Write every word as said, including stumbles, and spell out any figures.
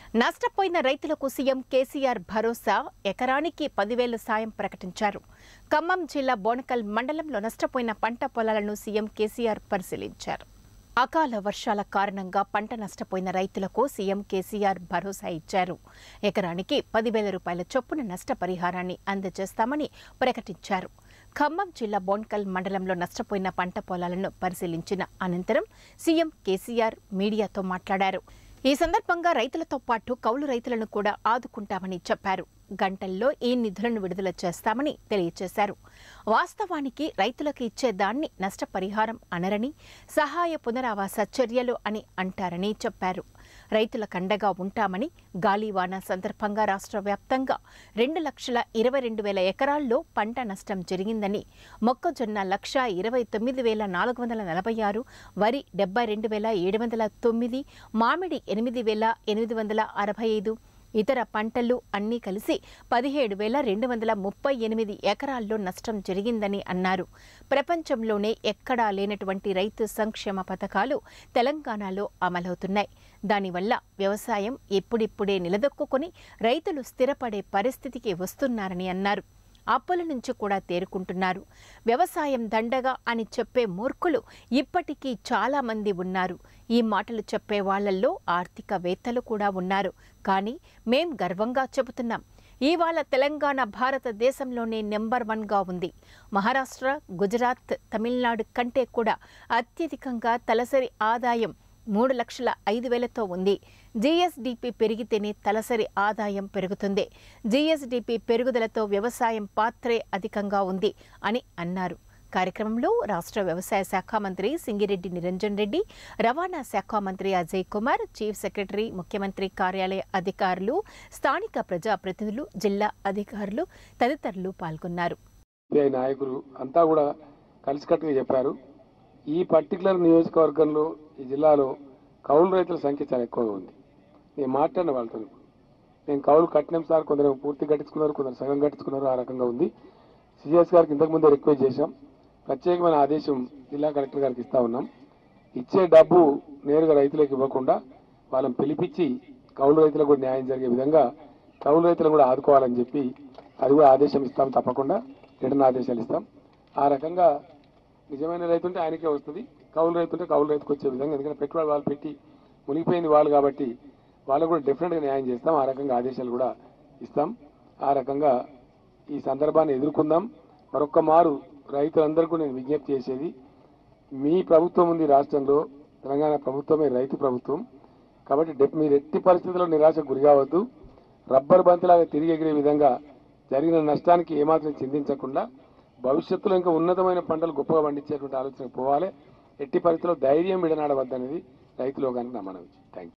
నష్టపోయిన రైతులకు సీఎం కేసీఆర్ భరోసా ఎకరానికి పదివేల సాయం ప్రకటించారు. ఖమ్మం జిల్లా బోనకల్ మండలంలో నష్టపోయిన పంట పొలాలను సీఎం కేసీఆర్ పరిశీలించారు. అకాల వర్షాల కారణంగా పంట నష్టపోయిన రైతులకు సీఎం కేసీఆర్ భరోసా ఇచ్చారు. ఎకరానికి పదివేల రూపాయల చొప్పున నష్టపరిహారాన్ని అందజేస్తామని ప్రకటించారు. ఖమ్మం జిల్లా బోనకల్ మండలంలో నష్టపోయిన పంట పొలాలను పరిశీలించిన అనంతరం సీఎం కేసీఆర్ మీడియాతో మాట్లాడారు. ఈ సందర్భంగా రైతులతో పాటు కౌలు రైతులను కూడా ఆదుకుంటామని చెప్పారు. గంటల్లో ఈ నిధులను విడుదల చేస్తామని తెలియజేశారు. వాస్తవానికి రైతులకు ఇచ్చేదాన్ని నష్టపరిహారం అనరని, సహాయ పునరావాస చర్యలు అని అంటారని చెప్పారు. రైతుల కండగా ఉంటామని, గాలివాన సందర్భంగా రాష్ట్ర వ్యాప్తంగా రెండు లక్షల ఇరవై రెండు వేల ఎకరాల్లో పంట నష్టం జరిగిందని, మొక్కజొన్న లక్ష ఇరవై తొమ్మిది వేల నాలుగు వందల నలభై ఆరు, వరి డెబ్బై రెండు వేల ఏడు వందల తొమ్మిది, మామిడి ఎనిమిది వేల ఎనిమిది వందల అరవై ఐదు, ఇతర పంటలు అన్నీ కలిసి పదిహేడు వేల రెండు వందల ముప్పై ఎనిమిది ఎకరాల్లో నష్టం జరిగిందని అన్నారు. ప్రపంచంలోనే ఎక్కడా లేనటువంటి రైతు సంక్షేమ పథకాలు తెలంగాణలో అమలవుతున్నాయి. దానివల్ల వ్యవసాయం ఇప్పుడిప్పుడే నిలదొక్కుని రైతులు స్థిరపడే పరిస్థితికి వస్తున్నారని అన్నారు. అప్పుల నుంచి కూడా తేరుకుంటున్నారు. వ్యవసాయం దండగా అని చెప్పే మూర్ఖులు ఇప్పటికీ చాలా మంది ఉన్నారు. ఈ మాటలు చెప్పే వాళ్లల్లో ఆర్థికవేత్తలు కూడా ఉన్నారు. కానీ మేం గర్వంగా చెబుతున్నాం, ఇవాళ తెలంగాణ భారతదేశంలోనే నెంబర్ వన్గా ఉంది. మహారాష్ట్ర, గుజరాత్, తమిళనాడు కంటే కూడా అత్యధికంగా తలసరి ఆదాయం మూడు లక్షల ఐదు వేలతో ఉంది. జీఎస్డీపీ పెరిగితేనే తలసరి ఆదాయం పెరుగుతుంది. జీఎస్డీపీ పెరుగుదలతో వ్యవసాయం పాత్రే అధికంగా ఉంది అని అన్నారు. కార్యక్రమంలో రాష్ట్ర వ్యవసాయ శాఖ మంత్రి సింగిరెడ్డి నిరంజన్ రెడ్డి, రవాణా శాఖ మంత్రి అజయ్ కుమార్, చీఫ్ సెక్రటరీ, ముఖ్యమంత్రి కార్యాలయ అధికారులు, స్థానిక ప్రజాప్రతినిధులు, జిల్లా అధికారులు తదితరులు పాల్గొన్నారు. నాయకులు అంతా కూడా కలిసికట్టుగా చెప్పారు. ఈ పర్టికులర్ నియోజకవర్గంలో, ఈ జిల్లాలో కౌలు రైతుల సంఖ్య చాలా ఎక్కువగా ఉంది. నేను మాట్లాడిన వాళ్ళతో నేను కౌలు కట్టినాం సార్, కొందరు పూర్తి కట్టించుకున్నారు, కొందరు సగం కట్టించుకున్నారు, ఆ రకంగా ఉంది. సిఎస్ గారికి ఇంతకుముందే రిక్వెస్ట్ చేశాం. ప్రత్యేకమైన ఆదేశం జిల్లా కలెక్టర్ గారికి ఇస్తా ఉన్నాం. ఇచ్చే డబ్బు నేరుగా రైతులకు ఇవ్వకుండా వాళ్ళని పిలిపించి కౌలు రైతులకు కూడా న్యాయం జరిగే విధంగా కౌలు రైతులను కూడా ఆదుకోవాలని చెప్పి అది కూడా ఆదేశం ఇస్తాం. తప్పకుండా రిటర్న్ ఆదేశాలు ఇస్తాం. ఆ రకంగా నిజమైన రైతు ఉంటే ఆయనకే వస్తుంది, కౌలు రైతు ఉంటే కౌలు రైతుకు వచ్చే విధంగా, ఎందుకంటే పెట్టుబడి వాళ్ళు పెట్టి మునిగిపోయింది వాళ్ళు కాబట్టి వాళ్ళకు కూడా డెఫినెట్గా న్యాయం చేస్తాం. ఆ రకంగా ఆదేశాలు కూడా ఇస్తాం. ఆ రకంగా ఈ సందర్భాన్ని ఎదుర్కొందాం. మరొక్క మారు రైతులందరికీ నేను విజ్ఞప్తి చేసేది, మీ ప్రభుత్వం ఉంది రాష్ట్రంలో, తెలంగాణ ప్రభుత్వమే రైతు ప్రభుత్వం కాబట్టి మీరు ఎట్టి పరిస్థితుల్లో నిరాశకు గురి కావద్దు. రబ్బర్ బంతిలాగా తిరిగి ఎగిరే విధంగా జరిగిన నష్టానికి ఏమాత్రం చింతించకుండా భవిష్యత్తులో ఇంకా ఉన్నతమైన పంటలు గొప్పగా పండించేటువంటి ఆలోచన పోవాలి. ఎట్టి పరిస్థితుల్లో ధైర్యం విడనాడవద్దనేది రైతులోకానికి నా మనవి. Thank you.